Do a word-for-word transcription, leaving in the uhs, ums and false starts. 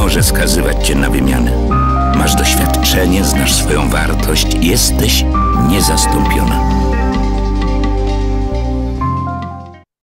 może skazywać cię na wymianę. Masz doświadczenie, znasz swoją wartość, jesteś niezastąpiona.